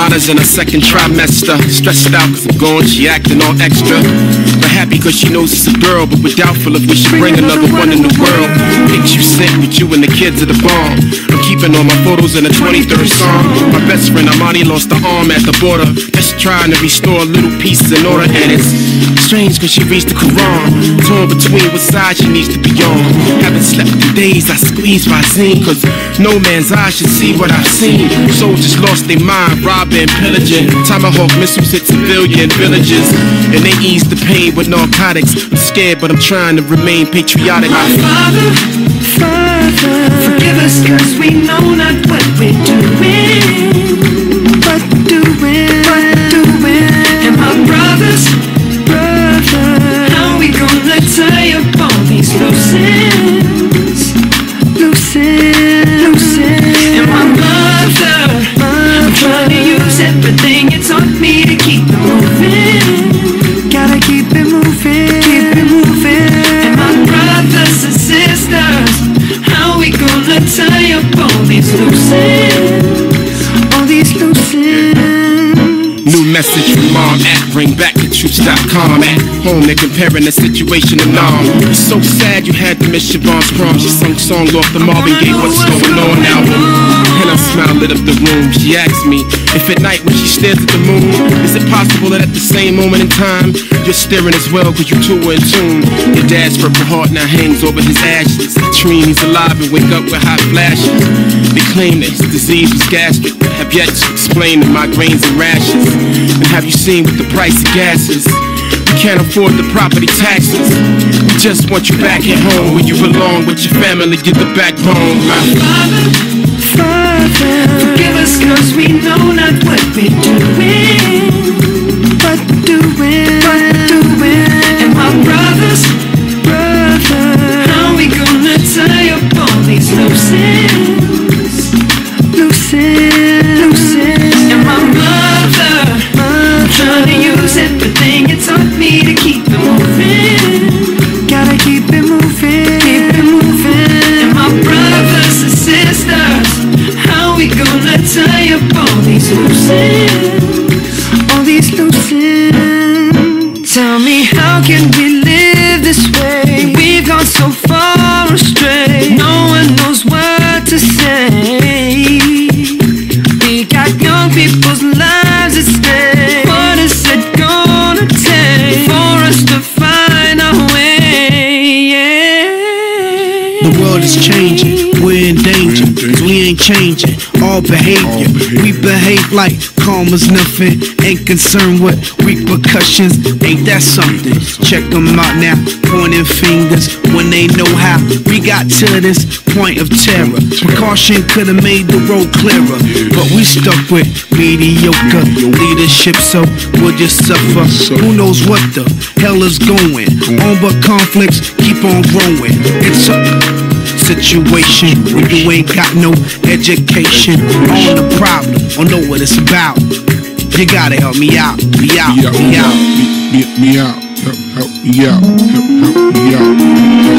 Carolina's in her second trimester. Stressed out cause I'm gone, she acting all extra. But happy cause she knows it's a girl, but we're doubtful if we should bring another one in the world. Pics you sent with you and the kids at the bar. I'm keeping all my photos in the 23rd song. My best friend Amani lost her arm at the border, just trying to restore little pieces in order. And it's strange cause she reads the Quran, torn between what side she needs to be on. Haven't slept in days, I squeeze my zine, cause no man's eyes should see what I've seen. Soldiers lost their mind, robbing, pillaging. Tomahawk missiles hit civilian villages, and they ease the pain with narcotics. I'm scared but I'm trying to remain patriotic. My Father, forgive us cause we know not what we're doing. And my brothers, how we gonna tie up all these loose ends? And my mother, I'm trying to use everything you taught me to keep it moving. Gotta keep it moving, And my brothers and sisters, how we gonna tie up all these loose ends? All these loose ends. New message from mom at bringbackthetruths.com. At home they're comparing the situation to Nam. It's so sad you had to miss Siobhan's prom. She sung songs off the Marvin Gaye What's Going On album. And her smile lit up the room. She asked me if at night when she stares at the moon, is it possible that at the same moment in time you're staring as well cause you two were in tune. Your dad's purple heart now hangs over his ashes. I dream he's alive and wake up with hot flashes. They claim that his disease was gastric, but have yet to explain the migraines and rashes. And have you seen with the price of gases? We can't afford the property taxes. We just want you back at home where you belong with your family, you're the backbone. My Father, forgive us cause we know not what we're doing. And my brothers, how we gonna tie up all these loose ends? And my mother, trying to use everything you taught me to keep it moving. Gotta keep it moving, And my brothers and sisters, how we gonna tie up all these loose ends? All these loose ends. Tell me, how can we live this way? We've gone so far astray. No one knows what to say. We got young people's lives at stake. What is it gonna take for us to find our way? Yeah. The world is changing, we're in danger, cause we ain't changing all behavior. We behave like karma's nothing, ain't concerned with repercussions. Ain't that something? Check them out now, pointing fingers when they know how. We got to this point of terror. Precaution could've made the road clearer, but we stuck with mediocre leadership, so we'll just suffer. Who knows what the hell is going on, but conflicts keep on growing. It's a situation when you ain't got no education on the problem or know what it's about. You gotta help me out, help me out. Help me out.